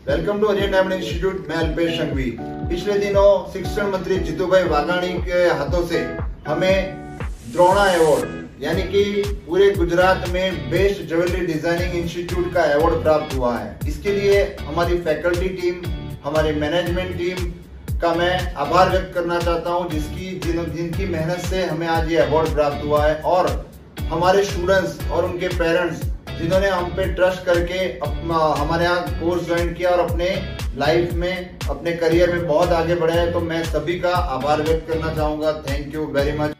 Welcome to Ajay diamond institute. मैं अल्पेश संघवी। पिछले दिनों शिक्षण मंत्री जीतूभाई वाघाणी के हाथों से हमें द्रोणा अवार्ड यानी कि पूरे गुजरात में बेस्ट ज्वेलरी डिजाइनिंग इंस्टीट्यूट का अवार्ड प्राप्त हुआ है। इसके लिए हमारी फैकल्टी टीम, हमारी मैनेजमेंट टीम का मैं आभार व्यक्त करना चाहता हूं, जिनकी मेहनत से हमें आज ये अवार्ड प्राप्त हुआ है। और हमारे स्टूडेंट्स और उनके पेरेंट्स जिन्होंने हम पे ट्रस्ट करके हमारे यहाँ कोर्स ज्वाइन किया और अपने लाइफ में, अपने करियर में बहुत आगे बढ़े हैं, तो मैं सभी का आभार व्यक्त करना चाहूंगा। Thank you very much.